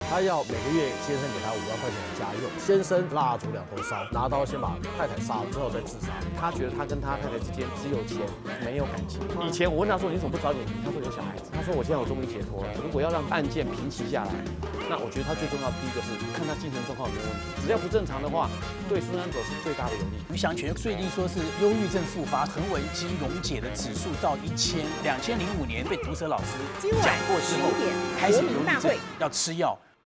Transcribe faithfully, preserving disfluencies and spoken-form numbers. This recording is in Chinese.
他要每个月先生给他五万块钱的家用，先生蜡烛两头烧，拿刀先把太太杀了之后再自杀。他觉得他跟他太太之间只有钱没有感情。以前我问他说你怎么不早点离？他说有小孩子。他说我现在我终于解脱了。如果要让案件平息下来，那我觉得他最重要的第一个是看他精神状况有没有问题，只要不正常的话，对孙安佐是最大的有利。 于祥全最近说是忧郁症复发，横纹肌溶解的指数到一千，两千零五年被毒舌老师讲过之后，开始忧郁症要吃药。